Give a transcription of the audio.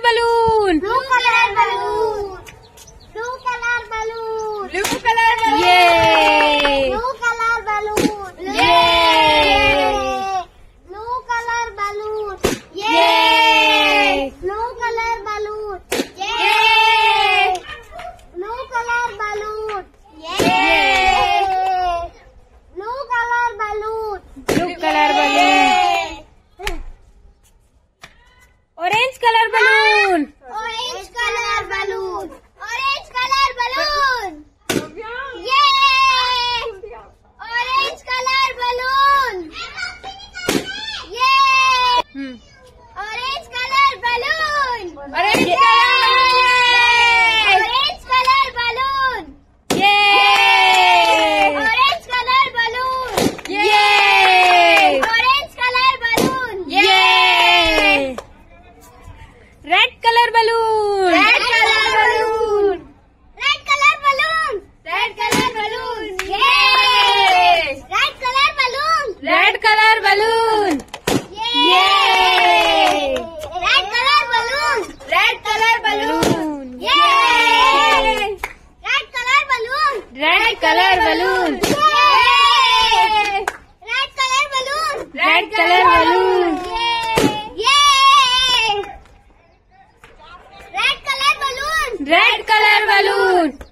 balloon. Blue color balloon. Blue color balloon. Blue color balloon. Yay! Blue color balloon. Yay! Blue color balloon. Yay! Blue color balloon. Yay! Blue color balloon. Yay! Blue color balloon. Blue color balloon. Orange color balloon. Orange color balloon. Orange color balloon. Yay! Orange color balloon. Yay! Orange color balloon. Orange color balloon. Orange color balloon. Yay! Orange color balloon. Yay! Orange color balloon. Yay! Red color balloon. Red color balloon. Red color balloon. Red color balloon. Yay! Red color balloon. Red color balloon. Yay! Red color balloon. Red color balloon. Yay! Red color balloon. Red color balloon. Yay! Red color balloon. Red color balloon. Yay! Red color balloon. Red color balloon.